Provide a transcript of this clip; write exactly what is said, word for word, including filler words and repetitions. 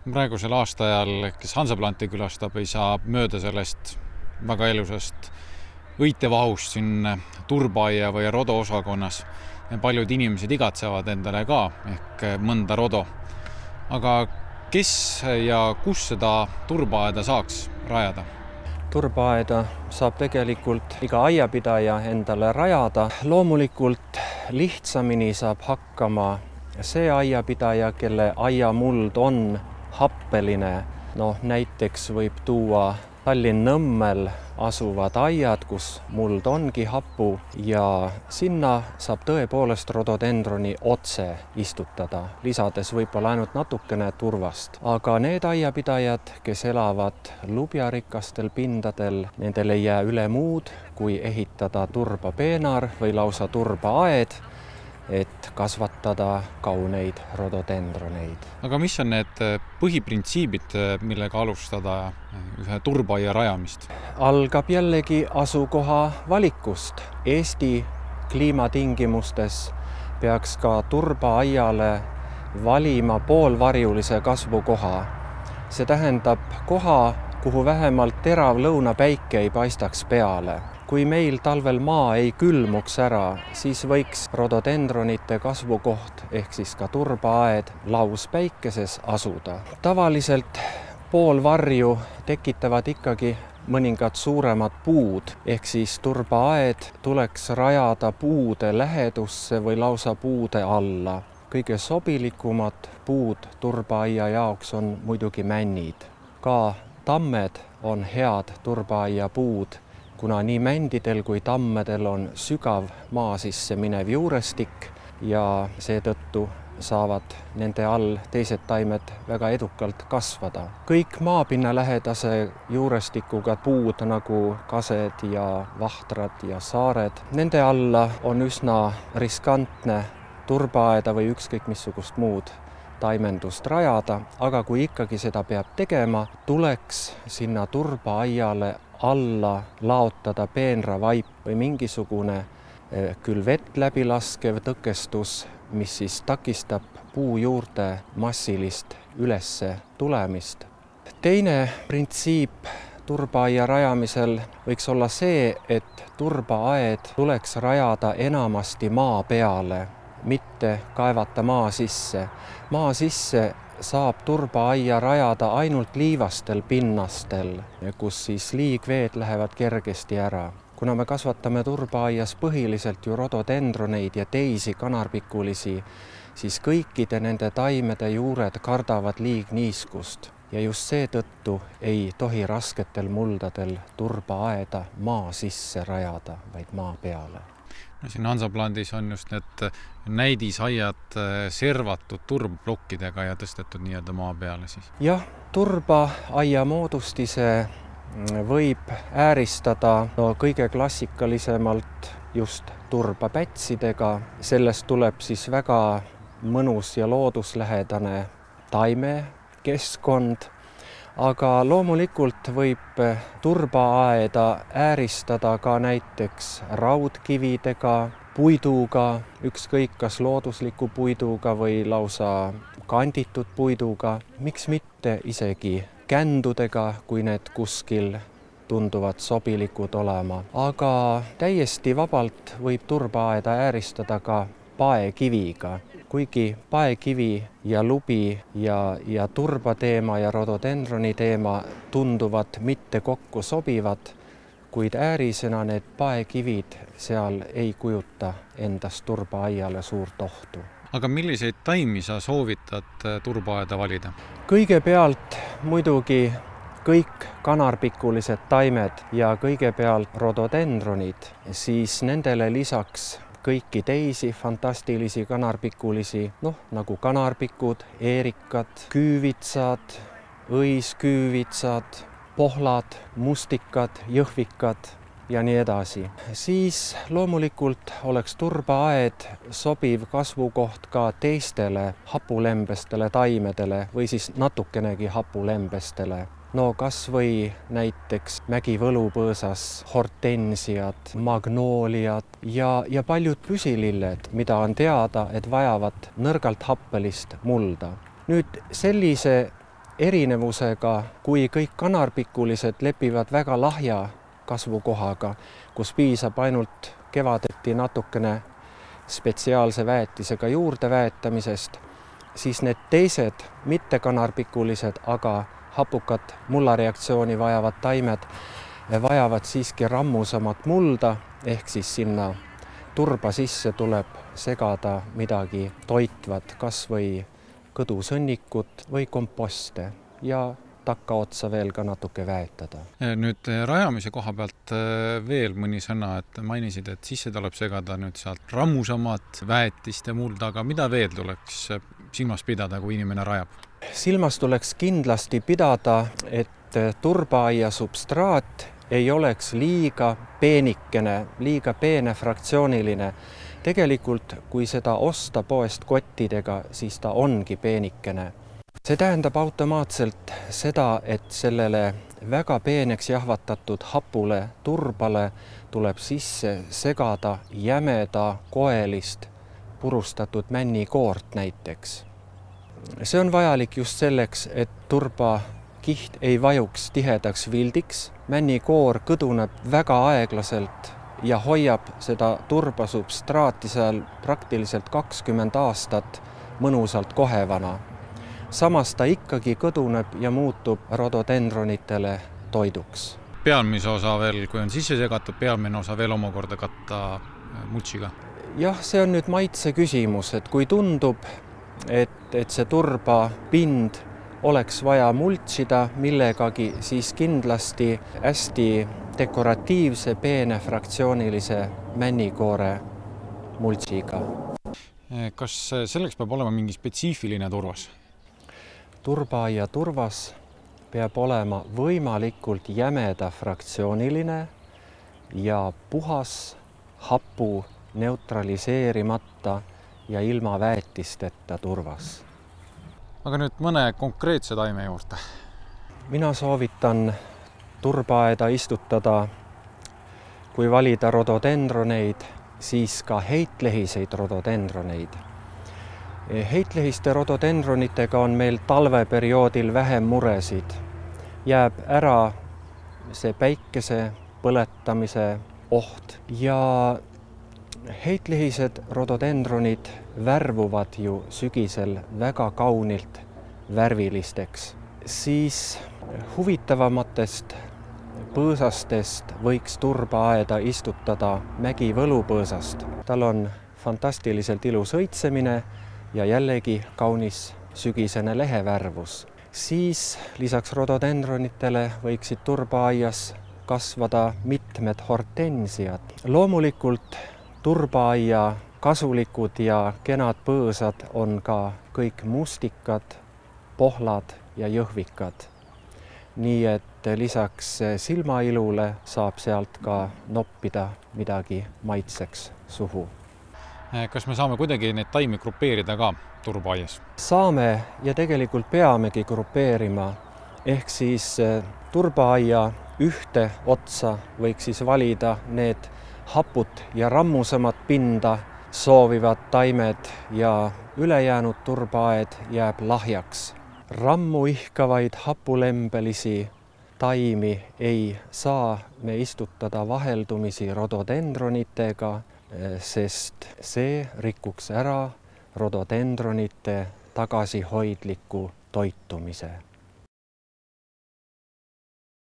Praegusel aastaajal, kes Hansaplanti külastab, ei saa mööda sellest väga elusast õitevahust siin turbaaia või rodo osakonnas. Paljud inimesed igatsevad endale ka ehk mõnda rodo. Aga kes ja kus seda turbaaeda saaks rajada? Turbaaeda saab tegelikult iga aiapidaja endale rajada. Loomulikult lihtsamini saab hakkama see aiapidaja, kelle aiamuld on happeline. No, näiteks võib tuua Tallinn-Nõmmel asuvad aiad, kus muld ongi hapu ja sinna saab tõepoolest rododendroni otse istutada, lisades võib-olla ainult natukene turvast. Aga need aiapidajad, kes elavad lubjarikastel pindadel, nendel ei jää üle muud, kui ehitada turbapeenar või lausa turbaaed, et kasvatada kauneid rododendroneid. Aga mis on need põhiprintsiibid, millega alustada ühe turbaaia rajamist? Algab jällegi asukoha valikust. Eesti kliimatingimustes peaks ka turbaaiale valima poolvarjulise kasvukoha. See tähendab koha, kuhu vähemalt terav lõunapäike ei paistaks peale. Kui meil talvel maa ei külmuks ära, siis võiks rododendronite kasvukoht ehk siis ka turbaaed lauspäikeses asuda. Tavaliselt poolvarju tekitavad ikkagi mõningad suuremad puud, ehk siis turbaaed tuleks rajada puude lähedusse või lausa puude alla. Kõige sobilikumad puud turbaaia jaoks on muidugi männid. Ka tammed on head turbaaia puud, kuna nii mändidel kui tammedel on sügav maa sisse minev juurestik ja seetõttu saavad nende all teised taimed väga edukalt kasvada. Kõik maapinna lähedase juurestikuga puud nagu kased ja vahtrad ja saared, nende alla on üsna riskantne turbaaeda või ükskõik missugust muud taimendust rajada, aga kui ikkagi seda peab tegema, tuleks sinna turbaaiale alla laotada peenravaip või mingisugune küll vett läbi laskev tõkestus, mis siis takistab puu juurde massilist ülesse tulemist. Teine printsiip turbaaia rajamisel võiks olla see, et turbaaed tuleks rajada enamasti maa peale, mitte kaevata maa sisse. Maa sisse saab turbaaia rajada ainult liivastel pinnastel, kus siis liigveed lähevad kergesti ära. Kuna me kasvatame turbaaias põhiliselt ju rododendroneid ja teisi kanarpikulisi, siis kõikide nende taimede juured kardavad liigniiskust. Ja just seetõttu ei tohi rasketel muldadel turbaaeda maa sisse rajada, vaid maa peale. No, siin Hansaplandis on just need näidisaiad servatud turbplokkidega ja tõstetud nii-öelda maa peale siis. Jah, turbaaia moodustise võib ääristada no, kõige klassikalisemalt just turbapätsidega. Sellest tuleb siis väga mõnus ja looduslähedane taimekeskkond. Aga loomulikult võib turbaaeda ääristada ka näiteks raudkividega, puiduga, ükskõik kas loodusliku puiduga või lausa kanditud puiduga, miks mitte isegi kändudega, kui need kuskil tunduvad sobilikud olema. Aga täiesti vabalt võib turbaaeda ääristada ka paekiviga. Kuigi paekivi ja lubi ja, ja turbateema ja rododendroni teema tunduvad mitte kokku sobivad, kuid äärisena need paekivid seal ei kujuta endast turbaaiale suurt ohtu. Aga milliseid taimi sa soovitad turbaaeda valida? Kõigepealt muidugi kõik kanarpikulised taimed ja kõigepealt rododendronid, siis nendele lisaks kõiki teisi fantastilisi kanarpikulisi, noh, nagu kanarpikud, eerikad, küüvitsad, õisküüvitsad, pohlad, mustikad, jõhvikad ja nii edasi. Siis loomulikult oleks turbaaed sobiv kasvukoht ka teistele hapulembestele taimedele või siis natukenegi hapulembestele. No kas või näiteks mägivõlupõõsas hortensiad, magnooliad ja, ja paljud püsililled, mida on teada, et vajavad nõrgalt happelist mulda. Nüüd sellise erinevusega, kui kõik kanarpikulised lepivad väga lahja kasvukohaga, kus piisab ainult kevadeti natukene spetsiaalse väetisega juurde väetamisest, siis need teised mittekanarpikulised, aga hapukat mullareaktsiooni vajavad taimed vajavad siiski rammusamat mulda, ehk siis sinna turba sisse tuleb segada midagi toitvat, kas või kõdusõnnikut või komposte ja takkaotsa veel ka natuke väetada. Nüüd rajamise koha pealt veel mõni sõna, et mainisid, et sisse tuleb segada nüüd sealt rammusamat väetist ja mulda, aga mida veel tuleks silmas pidada, kui inimene rajab? Silmas tuleks kindlasti pidada, et turbaaia substraat ei oleks liiga peenikene, liiga peene fraktsiooniline. Tegelikult, kui seda osta poest kottidega, siis ta ongi peenikene. See tähendab automaatselt seda, et sellele väga peeneks jahvatatud hapule turbale tuleb sisse segada jämeda koelist purustatud männikoort näiteks. See on vajalik just selleks, et turba kiht ei vajuks tihedaks vildiks. Männikoor kõduneb väga aeglaselt ja hoiab seda turba substraati seal praktiliselt kakskümmend aastat mõnusalt kohevana. Samas ta ikkagi kõduneb ja muutub rododendronitele toiduks. Pealmise osa veel, kui on sisse segatud, pealmine osa veel omakorda katta mulčiga? Jah, see on nüüd maitse küsimus, et kui tundub, et, et see turba pind oleks vaja multsida millegagi, siis kindlasti hästi dekoratiivse, peene fraktsioonilise männikoore multsiga. Kas selleks peab olema mingi spetsiifiline turvas? Turbaaia turvas peab olema võimalikult jämeda fraktsiooniline ja puhas, hapu neutraliseerimata ja ilma väetisteta turvas. Aga nüüd mõne konkreetse taime juurde. Mina soovitan turbaaeda istutada, kui valida rododendroneid, siis ka heitlehiseid rododendroneid. Heitlehiste rododendronitega on meil talveperioodil vähem muresid. Jääb ära see päikese põletamise oht ja heitlehised rododendronid värvuvad ju sügisel väga kaunilt värvilisteks. Siis huvitavamatest põõsastest võiks turbaaeda istutada mägivõlupõõsast. Tal on fantastiliselt ilus õitsemine ja jällegi kaunis sügisene lehevärvus. Siis lisaks rododendronitele võiksid turbaaias kasvada mitmed hortensiad. Loomulikult turbaaia kasulikud ja kenad põõsad on ka kõik mustikad, pohlad ja jõhvikad. Nii et lisaks silmailule saab sealt ka noppida midagi maitseks suhu. Kas me saame kuidagi neid taimi grupeerida ka turbaaias? Saame ja tegelikult peamegi grupeerima. Ehk siis turbaaia ühte otsa võiks siis valida need haput ja rammusamat pinda soovivad taimed ja ülejäänud turbaaed jääb lahjaks. Rammu ihkavaid hapulembelisi taimi ei saa me istutada vaheldumisi rododendronitega, sest see rikuks ära rododendronite tagasihoidliku toitumise.